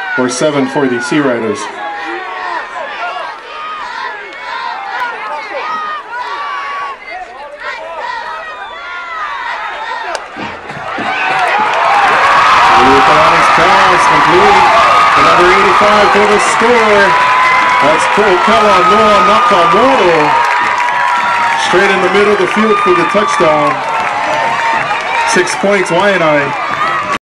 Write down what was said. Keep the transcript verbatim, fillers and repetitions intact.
or seven for the Sea Riders. Kaluhiokalani's pass complete. The number eighty-five for the score. That's Kekoa Noa-Nakamoto. Straight in the middle of the field for the touchdown. Six points, Waianae.